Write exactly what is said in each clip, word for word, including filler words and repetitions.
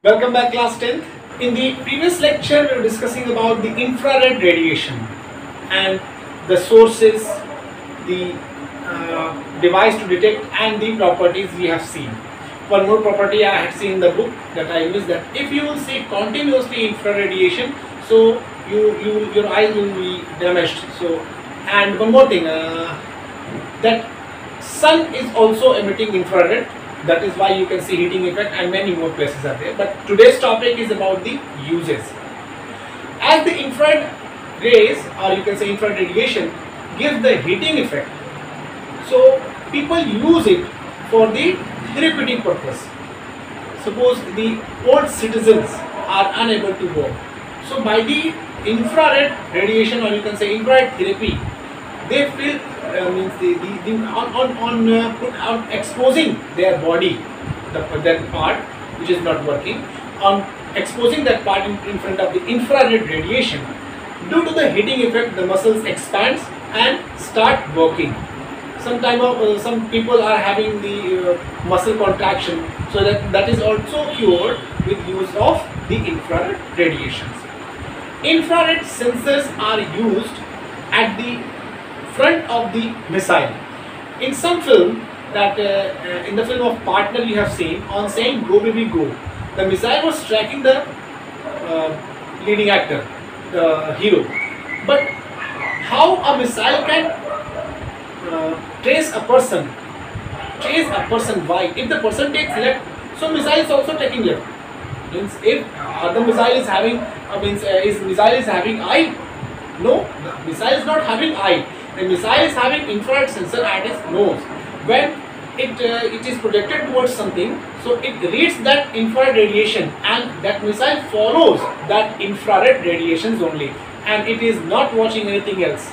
Welcome back, class tenth. In the previous lecture, we were discussing about the infrared radiation and the sources, the uh, device to detect, and the properties we have seen. One more property I had seen in the book that I used, that if you will see continuously infrared radiation, so you, you your eyes will be damaged. So, and one more thing, uh, that sun is also emitting infrared. That is why you can see heating effect, and many more places are there. But today's topic is about the uses. As the infrared rays, or you can say infrared radiation, gives the heating effect, so people use it for the therapeutic purpose. Suppose the old citizens are unable to walk, so by the infrared radiation, or you can say infrared therapy, they feel uh, means the, the, the on on, on uh, put out exposing their body, the that part which is not working, on exposing that part in, in front of the infrared radiation. Due to the heating effect, the muscles expands and start working. Some time of uh, some people are having the uh, muscle contraction, so that that is also cured with use of the infrared radiations. Infrared sensors are used at the front of the missile. In some film, that uh, uh, in the film of Partner you have seen, on saying "Go baby go," the missile was tracking the uh, leading actor, the hero. But how a missile can uh, trace a person, trace a person? Why? If the person takes left, so missile is also taking left. Means if uh, the missile is having, uh, means uh, is missile is having eye? No, the missile is not having eye. The missile is having infrared sensor at its nose. When it uh, it is projected towards something, so it reads that infrared radiation, and that missile follows that infrared radiations only, and it is not watching anything else.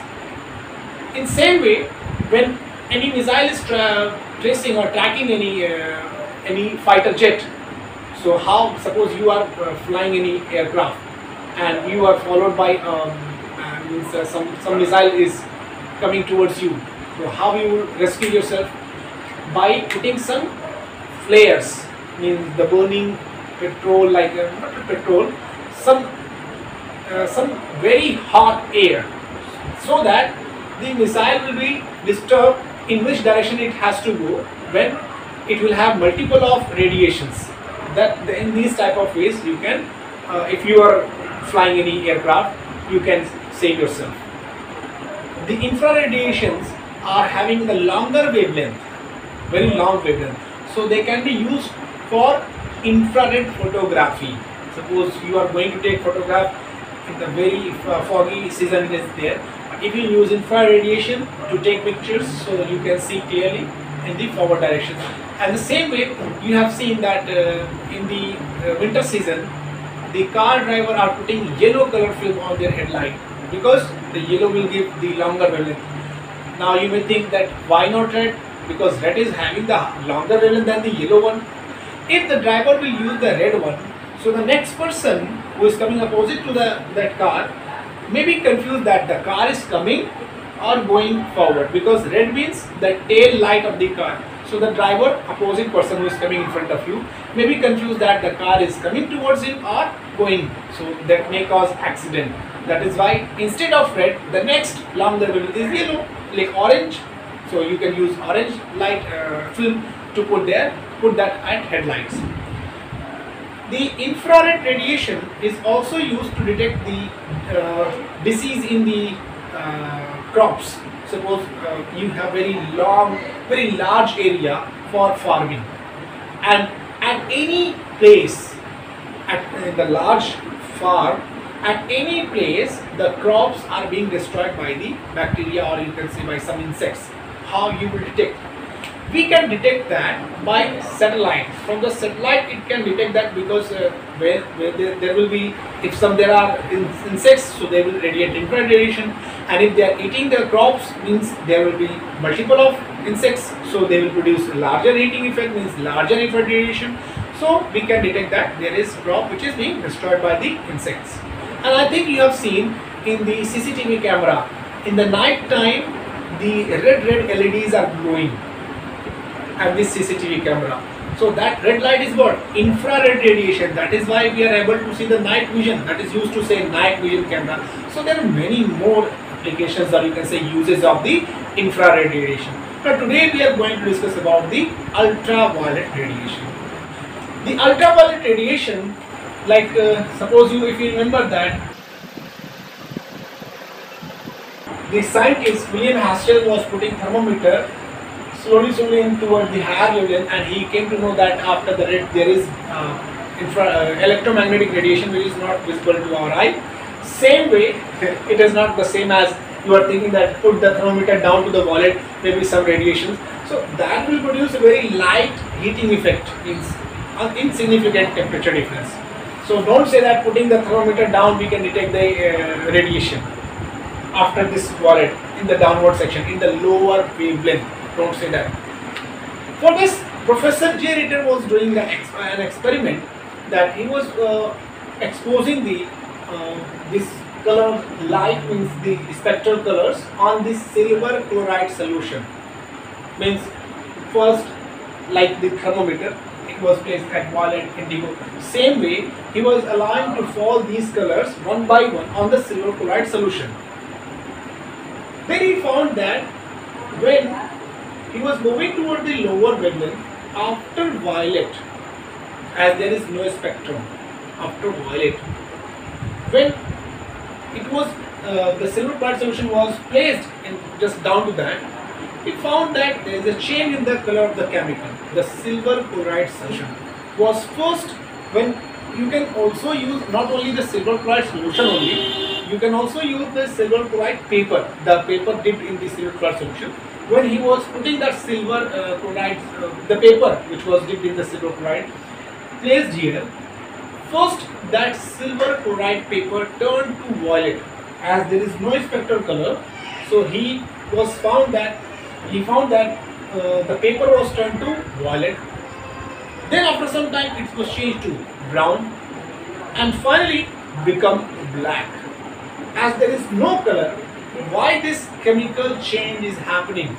In same way, when any missile is tra tracing or tracking any uh, any fighter jet, so how, suppose you are uh, flying any aircraft and you are followed by um, uh, means uh, some some missile is coming towards you, so how you will rescue yourself? By putting some flares, means the burning petrol, like uh, not petrol, some uh, some very hot air, so that the missile will be disturbed in which direction it has to go, when it will have multiple of radiations. That in these type of ways you can, uh, if you are flying any aircraft, you can save yourself. The infrared radiations are having the longer wavelength, very long wavelength, so they can be used for infrared photography. Suppose you are going to take photograph in the very uh, foggy season, it is there. If you use infrared radiation to take pictures, so you can see clearly in the forward direction. And the same way, you have seen that uh, in the uh, winter season, the car driver are putting yellow color film on their headlight, because the yellow will give the longer wavelength. Now you may think that why not red? Because red is having the longer wavelength than the yellow one. If the driver will use the red one, so the next person who is coming opposite to the that car may be confused that the car is coming or going forward, because red means the tail light of the car. So the driver, opposite person who is coming in front of you, may be confused that the car is coming towards him or going. So that may cause accident. That is why instead of red, the next longer wavelength is yellow, like orange. So you can use orange light uh, film to put there, put that at headlights. The infrared radiation is also used to detect the uh, disease in the uh, crops. Suppose uh, you have very long, very large area for farming, and at any place, at uh, the large farm, at any place, the crops are being destroyed by the bacteria, or you can say by some insects. How you will detect? We can detect that by satellite. From the satellite, it can detect that, because uh, where, where there, there will be, if some there are in, insects, so they will radiate infrared radiation, and if they are eating the crops, means there will be multiple of insects, so they will produce larger heating effect, means larger infrared radiation. So we can detect that there is crop which is being destroyed by the insects. And I think you have seen in the C C T V camera, in the night time, the red red L E Ds are glowing at this C C T V camera. So that red light is what? Infrared radiation. That is why we are able to see the night vision. That is used to say night vision camera. So there are many more applications, or you can say uses of the infrared radiation. But today we are going to discuss about the ultraviolet radiation. The ultraviolet radiation, like uh, suppose you, if you remember that the scientist William Herschel was putting thermometer slowly slowly in toward the higher level, and he came to know that after the red there is uh, infra, uh, electromagnetic radiation which is not visible to our eye. Same way, it is not the same as you are thinking that put the thermometer down to the violet, maybe some radiations. So that will produce a very light heating effect, means an insignificant temperature difference. So don't say that putting the thermometer down we can detect the uh, radiation after this violet in the downward section, in the lower wavelength. Don't say that. For this, Professor J. Ritter was doing the ex an experiment that he was uh, exposing the uh, this color light, means the spectral colors, on this silver chloride solution. Means first, like the thermometer, it was placed at violet, indigo. Same way, he was allowing to fall these colors one by one on the silver chloride solution. Then he found that when he was moving toward the lower wavelength after violet, as there is no spectrum after violet, when it was uh, the silver chloride solution was placed in just down to that, he found that there is a change in the color of the chemical. The silver chloride solution was first, when you can also use not only the silver chloride solution only, you can also use the silver chloride paper, the paper dipped in the silver chloride solution. When he was putting that silver uh, chloride, uh, the paper which was dipped in the silver chloride, placed here, first that silver chloride paper turned to violet, as there is no spectral color. So he was found that he found that uh, the paper was turned to violet. Then after some time it was changed to brown, and finally become black. As there is no color, why this chemical change is happening?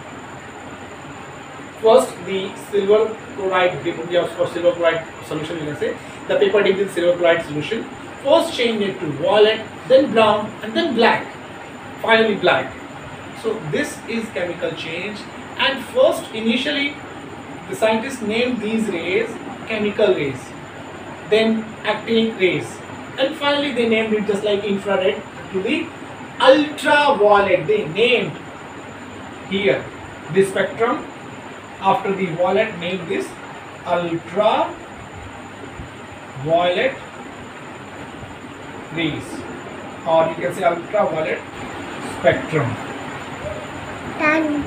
First, the silver chloride dip, or silver chloride solution, you can say, the paper dipped in silver chloride solution, first changed it to violet, then brown, and then black, finally black. So this is chemical change, and first initially the scientists named these rays chemical rays, then actinic rays, and finally they named it just like infrared to the ultraviolet. They named here the spectrum after the violet, named this ultraviolet rays, or you can say ultraviolet spectrum. Done.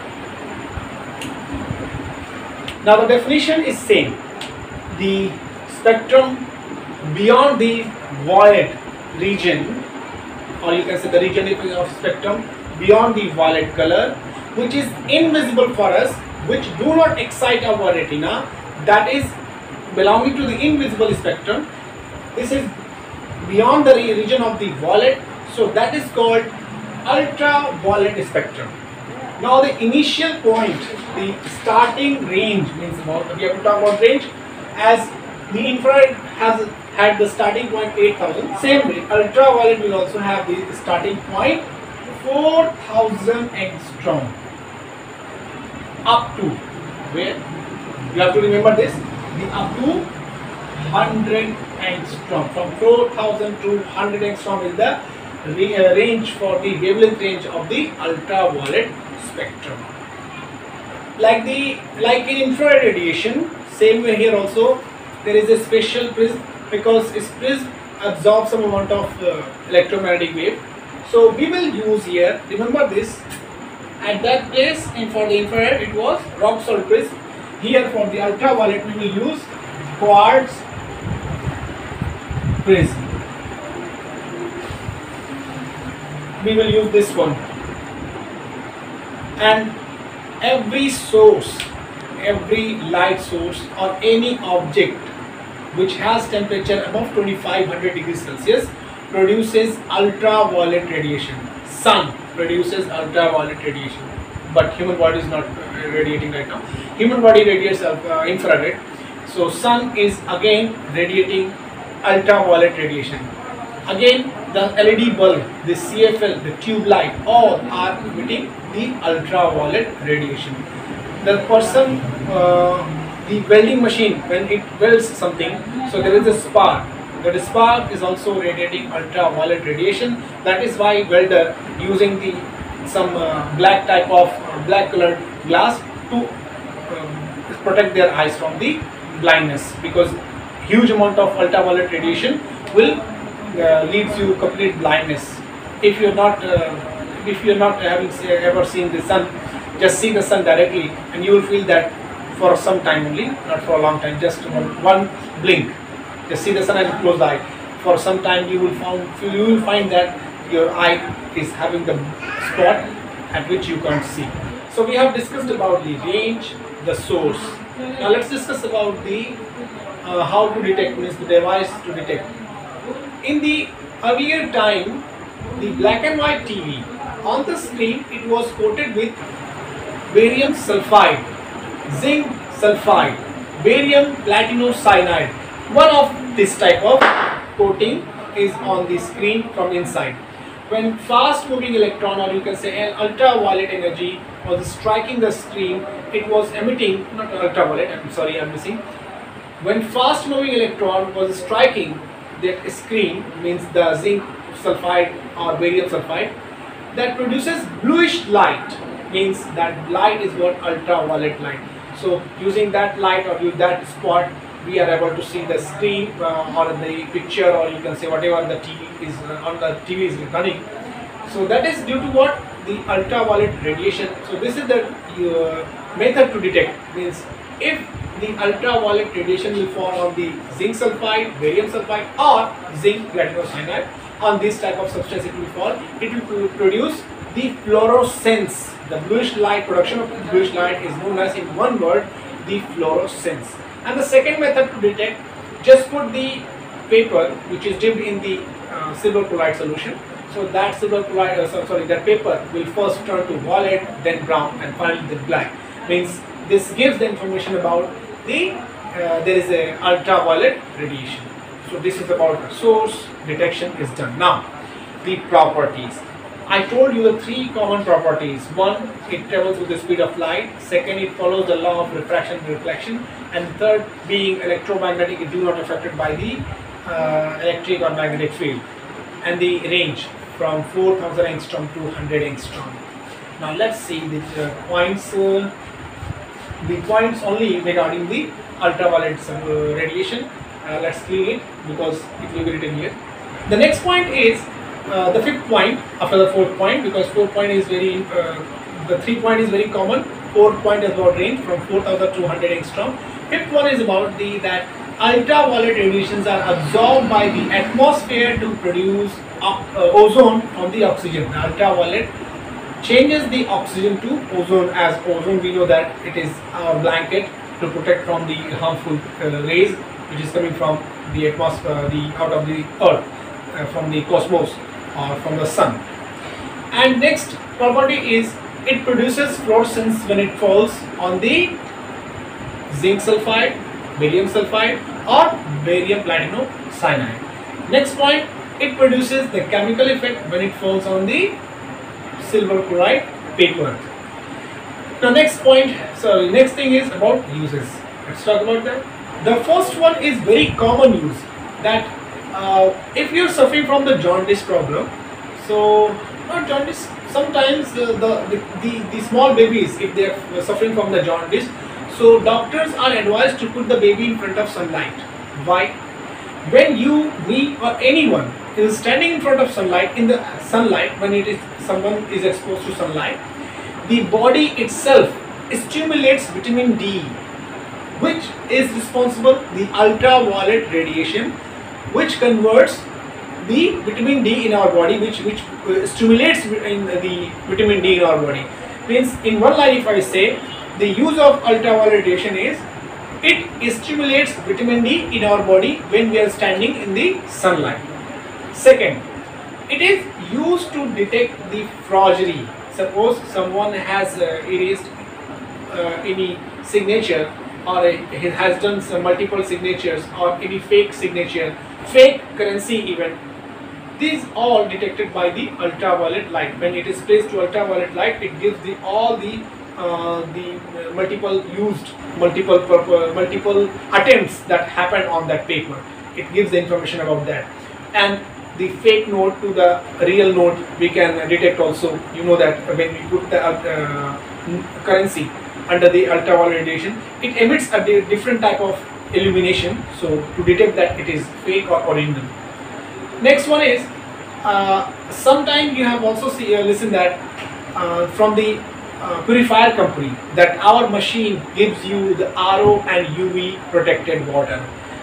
Now the definition is same. The spectrum beyond the violet region, or you can say the region of spectrum beyond the violet color, which is invisible for us, which do not excite our retina, that is belonging to the invisible spectrum. This is beyond the region of the violet, so that is called ultraviolet spectrum. Now the initial point, the starting range, means about, we have to talk about range, as the infrared has had the starting point eight thousand, same way ultraviolet will also have the starting point four thousand angstrom, up to where you have to remember this, the up to one hundred angstrom. From four thousand to one hundred angstrom is the range for the wavelength range of the ultraviolet spectrum. Like the like in infrared radiation, same way here also there is a special prism, because this prism absorbs some amount of uh, electromagnetic wave. So we will use here, remember this, at that place and for the infrared it was rock salt prism. Here for the ultraviolet we will use quartz prism. We will use this one. And every source, every light source or any object which has temperature above twenty-five hundred degrees Celsius produces ultraviolet radiation. Sun produces ultraviolet radiation, but human body is not radiating right now. Human body radiates uh, infrared. So sun is again radiating ultraviolet radiation. Again the L E D bulb, the C F L, the tube light, all are emitting the ultraviolet radiation. The person, uh, the welding machine, when it welds something, so there is a spark. The spark is also radiating ultraviolet radiation. That is why welder using the some uh, black type of uh, black colored glass to um, protect their eyes from the blindness, because huge amount of ultraviolet radiation will uh, leads you complete blindness. If you're not uh, if you're not having say, ever seen the sun, just see the sun directly and you will feel that for some time only, not for a long time, just one, one blink. Just see the sun and close the eye. For some time you will found you will find that your eye is having the spot at which you can't see. So we have discussed about the range, the source. Now let's discuss about the uh, how to detect, means the device to detect. In the earlier time, the black and white T V, on the screen it was coated with barium sulfide, zinc sulfide, barium platinocyanide. One of this type of coating is on the screen from inside. When fast moving electron, or you can say an ultraviolet energy, was striking the screen, it was emitting, not ultraviolet, I'm sorry, I'm missing. When fast moving electron was striking the screen, means the zinc sulfide or barium sulfide, that produces bluish light, means that light is what ultraviolet light. So using that light or use that spot, we are able to see the screen uh, or the picture, or you can say whatever the T V is uh, on the T V is running. So that is due to what? The ultraviolet radiation. So this is the uh, method to detect, means if the ultraviolet radiation will fall on the zinc sulfide, barium sulfide or zinc platinocyanide, on this type of substance it will fall, it will produce the fluorescence. The bluish light, production of bluish light is known as, in one word, the fluorescence. And the second method to detect, just put the paper which is dipped in the uh, silver chloride solution. So that silver chloride, uh, sorry, that paper will first turn to violet, then brown, and finally the black. Means this gives the information about the uh, there is a ultraviolet radiation. So this is about source detection is done. Now the properties. I told you the three common properties. One, it travels with the speed of light. Second, it follows the law of refraction and reflection. And third, being electromagnetic, it do not affected by the uh, electric or magnetic field. And the range from four thousand angstrom to one hundred angstrom. Now let's see the uh, points. Uh, the points only regarding the ultraviolet uh, radiation. Uh, let's clean it because it will be written here. The next point is Uh, the fifth point after the fourth point, because fourth point is very uh, the three point is very common. Fourth point is about range from four thousand to one hundred angstrom. Fifth one is about the that ultraviolet radiations are absorbed by the atmosphere to produce uh, uh, ozone from the oxygen. The ultraviolet changes the oxygen to ozone, as ozone we know that it is our blanket to protect from the harmful uh, rays which is coming from the atmosphere, the out of the earth, uh, from the cosmos or from the sun. And next property is it produces fluorescence when it falls on the zinc sulfide, barium sulfide or barium platinocyanide. Next point, it produces the chemical effect when it falls on the silver chloride paper. Now next point, sorry, next thing is about uses. Let's talk about that. The first one is very common use, that Uh, if you're suffering from the jaundice problem, so not jaundice, sometimes uh, the, the, the the small babies, if they are suffering from the jaundice, so doctors are advised to put the baby in front of sunlight. Why? When you, me or anyone is standing in front of sunlight, in the sunlight, when it is someone is exposed to sunlight, the body itself stimulates vitamin D, which is responsible the ultraviolet radiation, which converts the vitamin D in our body, which which uh, stimulates in the vitamin D in our body. Means in one line, if I say the use of ultraviolet radiation is it stimulates vitamin D in our body when we are standing in the sunlight. Second, it is used to detect the forgery. Suppose someone has uh, erased uh, any signature or a, he has done some multiple signatures or any fake signature, fake currency even. These all detected by the ultraviolet light. When it is placed to ultraviolet light, it gives the all the uh, the multiple used multiple purpose, multiple attempts that happened on that paper. It gives the information about that. And the fake note to the real note we can detect also. You know that when we put the uh, currency under the ultraviolet radiation, it emits a different type of illumination, so to detect that it is fake or original. Next one is uh, sometime you have also see, uh, listened that uh, from the uh, purifier company that our machine gives you the R O and U V protected water.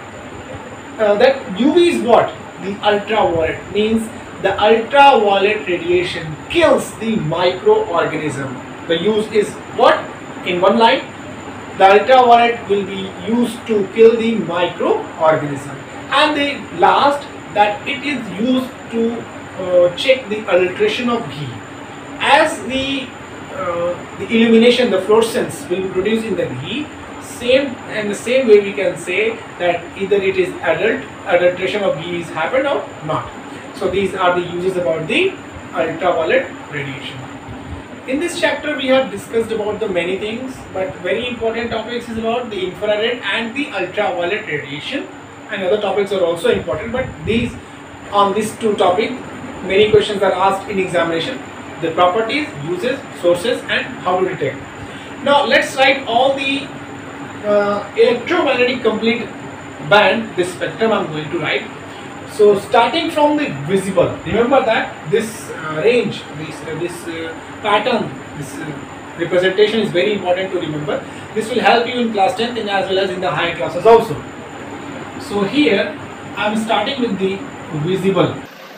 Uh, that U V is what? The ultraviolet, means the ultraviolet radiation kills the microorganism. The use is what? In one line, the ultraviolet will be used to kill the microorganism. And the last, that it is used to uh, check the adulteration of ghee. As the uh, the illumination, the fluorescence will be produced in the ghee, same and the same way we can say that either it is adult adulteration of ghee is happened or not. So these are the uses about the ultraviolet radiation. In this chapter we have discussed about the many things, but very important topics is about the infrared and the ultraviolet radiation, and other topics are also important, but these on these two topics many questions are asked in examination: the properties, uses, sources, and how to detect. Now let's write all the uh, electromagnetic complete band, this spectrum I am going to write. So starting from the visible, remember that this uh, range, this uh, this uh, pattern, this uh, representation is very important to remember. This will help you in class tenth and as well as in the higher classes also. So here I am starting with the visible.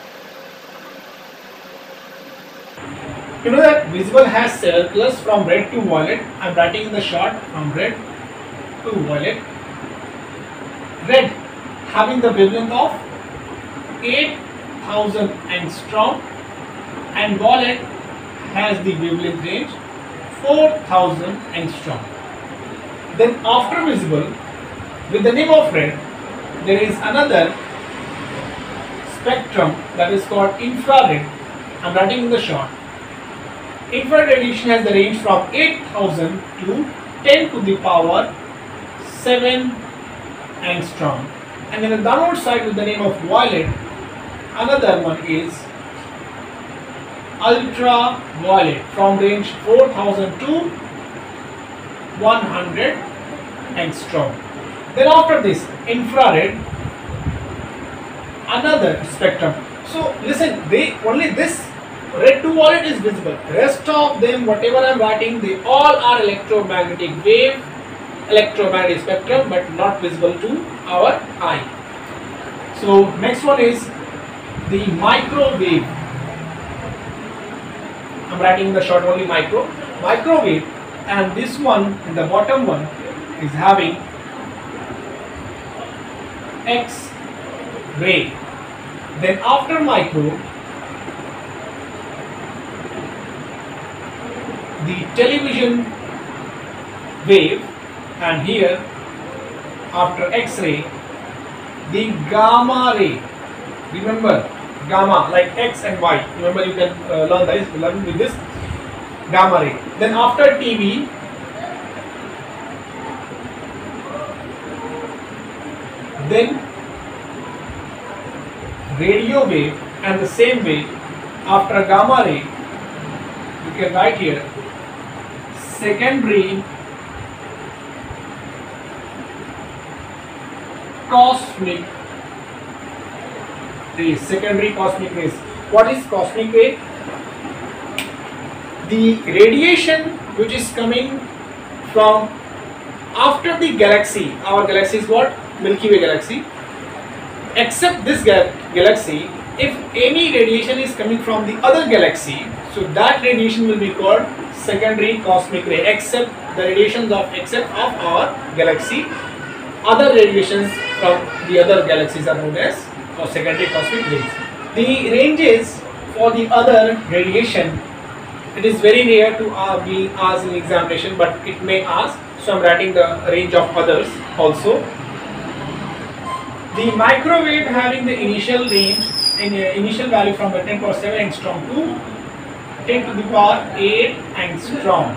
You know that visible has several colors from red to violet. I am writing in the short from red to violet. Red having the wavelength of eight thousand angstrom, and violet has the wavelength range four thousand angstrom. Then after visible, with the name of red, there is another spectrum that is called infrared. I am writing in the short. Infrared radiation has the range from eight thousand to ten to the power seven angstrom. And then the downward side with the name of violet, another one is ultraviolet from range four thousand to one hundred angstrom. Then after this infrared, another spectrum. So listen, they only this red to violet is visible. Rest of them, whatever I am writing, they all are electromagnetic wave, electromagnetic spectrum, but not visible to our eye. So next one is the microwave. I am writing in the short only micro. Microwave, and this one in the bottom one is having X-ray. Then after micro, the television wave, and here after X-ray, the gamma ray. Remember gamma like X and Y. Remember you can uh, learn this learn with this gamma ray. Then after T V, then radio wave, and the same way after gamma ray you can write here secondary cosmic rays. Secondary cosmic rays. What is cosmic ray? The radiation which is coming from after the galaxy. Our galaxy is what? Milky Way galaxy. Except this gal galaxy, if any radiation is coming from the other galaxy, so that radiation will be called secondary cosmic ray. Except the radiations of except of our galaxy, other radiations from the other galaxies are known as or secondary cosmic rays. The ranges for the other radiation, it is very rare to uh, be asked in examination, but it may ask. So I'm writing the range of others also. The microwave having the initial range in uh, initial value from the ten to the power seven angstrom to ten to the power eight angstrom.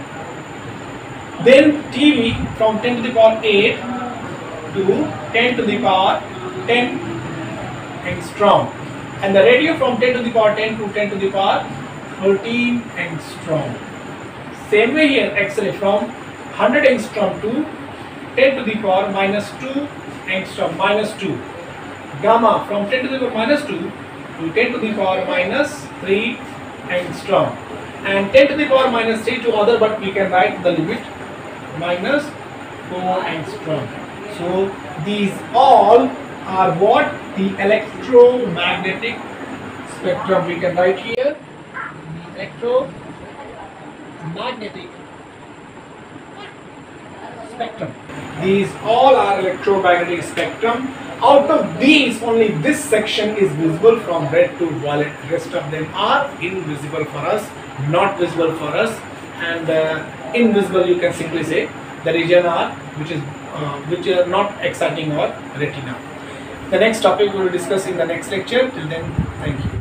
Then T V from ten to the power eight to ten to the power ten angstrom, and the radio from ten to the power ten to ten to the power thirteen angstrom. Same way here, X-ray from one hundred angstrom to ten to the power minus two angstrom, minus two. Gamma from ten to the power minus two to ten to the power minus three angstrom, and ten to the power minus three to other, but we can write the limit minus four angstrom. So these all are what? The electromagnetic spectrum. We can write here the electromagnetic spectrum. These all are electromagnetic spectrum. Out of these, only this section is visible from red to violet. Rest of them are invisible for us, not visible for us, and uh, invisible you can simply say the region are which is uh, which are not exciting our retina. The next topic we will discuss in the next lecture. Till then, thank you.